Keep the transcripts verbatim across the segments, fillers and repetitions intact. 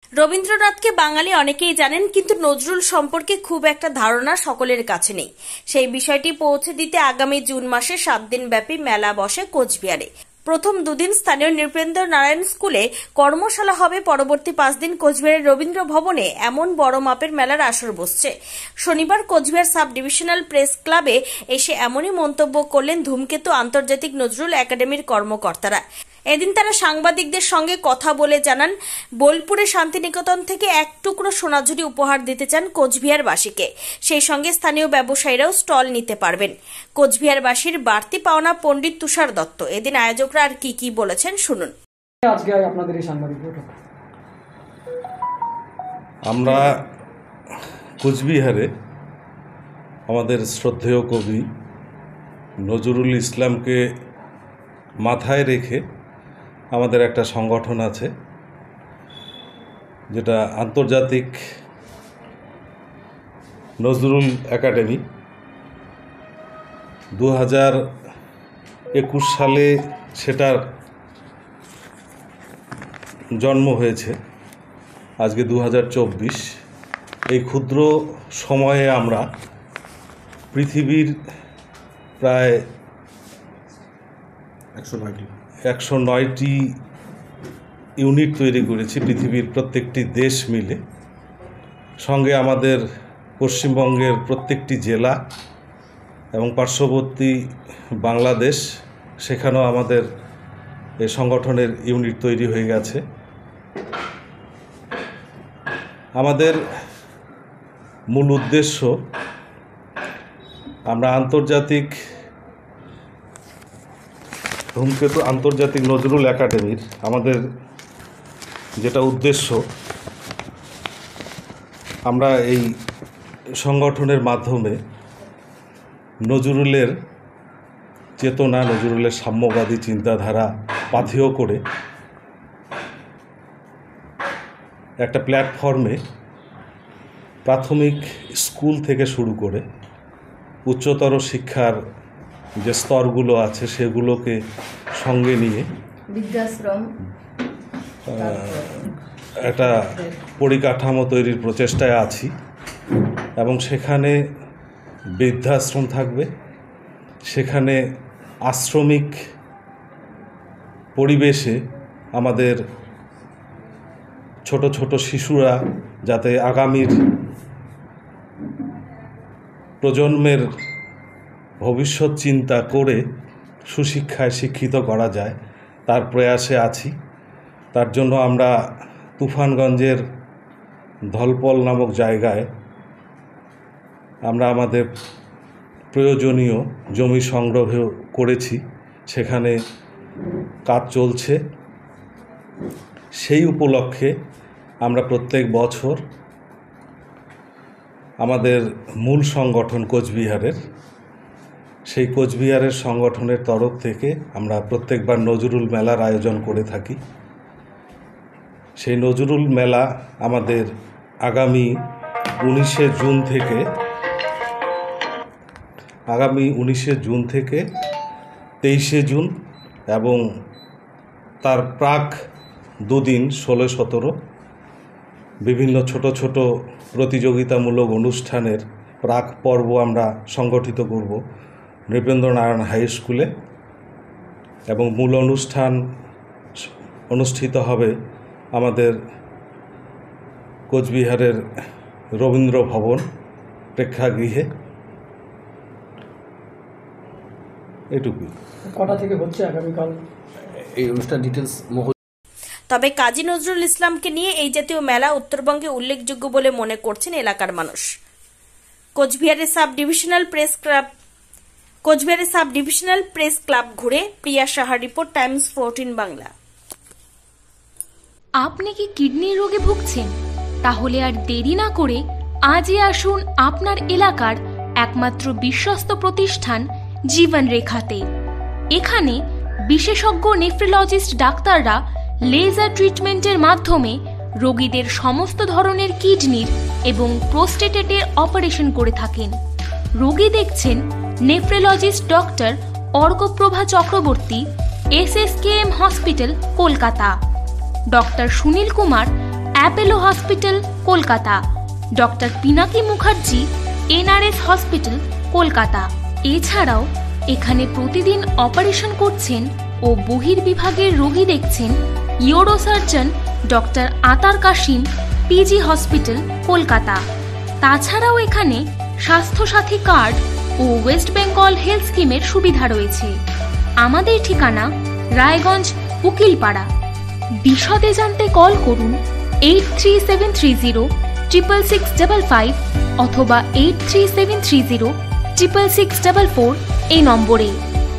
রবীন্দ্রনাথকে বাঙালি অনেকেই জানেন, কিন্তু নজরুল সম্পর্কে খুব একটা ধারণা সকলের কাছে নেই। সেই বিষয়টি পৌঁছে দিতে আগামী জুন মাসে সাত দিন ব্যাপী মেলা বসে কোচবিহারে। প্রথম দুদিন স্থানীয় নৃপেন্দ্র নারায়ণ স্কুলে কর্মশালা হবে, পরবর্তী পাঁচ দিন কোচবিহারের রবীন্দ্র ভবনে এমন বড় মাপের মেলার আসর বসছে। শনিবার কোচবিহার সাব ডিভিশনাল প্রেস ক্লাবে এসে এমনই মন্তব্য করলেন ধূমকেতু আন্তর্জাতিক নজরুল একাডেমির কর্মকর্তারা। এদিন তারা সাংবাদিকদের সঙ্গে কথা বলে জানান, বোলপুরে শান্তিনিকেতন থেকে এক টুকরো সোনাঝুরি উপহার দিতে চান কোচবিহারবাসীকে। সেই সঙ্গে স্থানীয় ব্যবসায়ীরাও স্টল নিতে পারবেন। কোচবিহারবাসীর বাড়তি পাওনা পণ্ডিত তুষার দত্ত। এদিন আয়োজকরা আর কি কি বলেছেন শুনুন। আজকে আপনাদের এই সাংবাদিক বৈঠক, আমরা কোচবিহারে আমাদের শ্রদ্ধেয় কবি নজরুল ইসলামকে মাথায় রেখে আমাদের একটা সংগঠন আছে, যেটা আন্তর্জাতিক নজরুল একাডেমি। দু হাজার একুশ সালে সেটার জন্ম হয়েছে, আজকে দু হাজার চব্বিশ। এই ক্ষুদ্র সময়ে আমরা পৃথিবীর প্রায় একশো নয়টি একশো নয়টি ইউনিট তৈরি করেছি, পৃথিবীর প্রত্যেকটি দেশ মিলে। সঙ্গে আমাদের পশ্চিমবঙ্গের প্রত্যেকটি জেলা এবং পার্শ্ববর্তী বাংলাদেশ, সেখানেও আমাদের এই সংগঠনের ইউনিট তৈরি হয়ে গেছে। আমাদের মূল উদ্দেশ্য, আমরা আন্তর্জাতিক ধূমকেতু আন্তর্জাতিক নজরুল একাডেমির আমাদের যেটা উদ্দেশ্য, আমরা এই সংগঠনের মাধ্যমে নজরুলের চেতনা, নজরুলের সাম্যবাদী চিন্তাধারা পাথেয় করে একটা প্ল্যাটফর্মে প্রাথমিক স্কুল থেকে শুরু করে উচ্চতর শিক্ষার যে স্তরগুলো আছে সেগুলোকে সঙ্গে নিয়ে বৃদ্ধাশ্রম একটা পরিকাঠামো তৈরির প্রচেষ্টায় আছি। এবং সেখানে বৃদ্ধাশ্রম থাকবে, সেখানে আশ্রমিক পরিবেশে আমাদের ছোট ছোট শিশুরা যাতে আগামীর প্রজন্মের ভবিষ্যৎ চিন্তা করে সুশিক্ষায় শিক্ষিত করা যায়, তার প্রয়াসে আছি। তার জন্য আমরা তুফানগঞ্জের ধলপল নামক জায়গায় আমরা আমাদের প্রয়োজনীয় জমি সংগ্রহ করেছি, সেখানে কাজ চলছে। সেই উপলক্ষে আমরা প্রত্যেক বছর আমাদের মূল সংগঠন কোচবিহারের, সেই কোচবিহারের সংগঠনের তরফ থেকে আমরা প্রত্যেকবার নজরুল মেলার আয়োজন করে থাকি। সেই নজরুল মেলা আমাদের আগামী উনিশে জুন থেকে আগামী উনিশে জুন থেকে তেইশে জুন এবং তার প্রাক দুদিন ষোলো সতেরো বিভিন্ন ছোট ছোট প্রতিযোগিতামূলক অনুষ্ঠানের প্রাক পর্ব আমরা সংগঠিত করব নৃপেন্দ্র নারায়ণ হাই স্কুলে, এবং মূল অনুষ্ঠান অনুষ্ঠিত হবে আমাদের কোচবিহারের রবীন্দ্র ভবন প্রেক্ষাগৃহে। এটুকুই। কটা থেকে হচ্ছে আগামীকাল এই অনুষ্ঠান ডিটেলস? তবে কাজী নজরুল ইসলামকে নিয়ে এই জাতীয় মেলা উত্তরবঙ্গে উল্লেখযোগ্য বলে মনে করছেন এলাকার মানুষ। কোচবিহারের সাব ডিভিশনাল প্রেস ক্লাব কোচবিহারের সাব ডিভিশনাল প্রেস ক্লাব ঘুরে প্রিয়া সাহার রিপোর্ট, টাইমস ফোরটিন বাংলা। আপনি কি কিডনির রোগে ভুগছেন? তাহলে আর দেরি না করে আজই আসুন আপনার এলাকার একমাত্র বিশ্বস্ত প্রতিষ্ঠান জীবন রেখাতে। এখানে বিশেষজ্ঞ নেফ্রোলজিস্ট ডাক্তাররা লেজার ট্রিটমেন্টের মাধ্যমে রোগীদের সমস্ত ধরনের কিডনির এবং প্রোস্টেটেটের অপারেশন করে থাকেন। রোগী দেখছেন nephrologist doctor Arkaprabha Chakraborty, S S K M hospital, Kolkata. Doctor Sunil Kumar Apollo hospital Kolkata, doctor Pinaki Mukherjee NRS hospital Kolkata. এছাড়াও এখানে প্রতিদিন অপারেশন করছেন ও বহির্বিভাগের রোগী দেখছেন ইউরোসার্জন ডক্টর আতার কাশিম পিজি হসপিটাল কলকাতা। তাছাড়াও এখানে স্বাস্থ্যসাথী কার্ড ও ওয়েস্ট বেঙ্গল হেলথ স্কিমের সুবিধা রয়েছে। আমাদের ঠিকানা রায়গঞ্জ উকিলপাড়া। বিশদে জানতে কল করুন eight three seven three zero triple six double five অথবা eight three seven three zero triple six double four এই নম্বরে।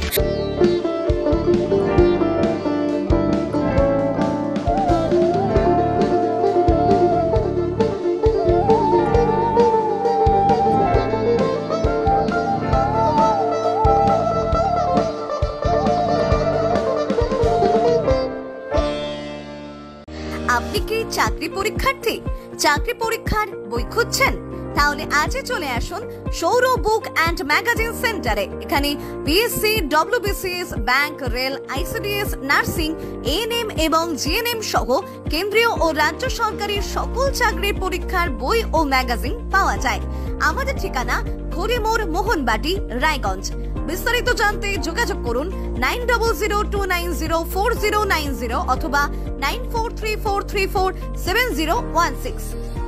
আপনি কি চাকরি পরীক্ষার্থী? চাকরি পরীক্ষার বই খুঁজছেন? তাহলে আজই চলে আসুন সৌর বুক অ্যান্ড ম্যাগাজিন সেন্টারে। এখানে BSc, WBCS, bank, rail, ICDS, nursing, ANM এবং জিএনএম সহ কেন্দ্রীয় ও রাজ্য সরকারের সকল চাকরির পরীক্ষার বই ও ম্যাগাজিন পাওয়া যায়। আমাদের ঠিকানা খড়িমোড়, মোহনবাটি, রায়গঞ্জ। বিস্তারিত জানতে যোগাযোগ করুন nine double zero two nine zero four zero nine zero অথবা nine four three four three four seven zero one six.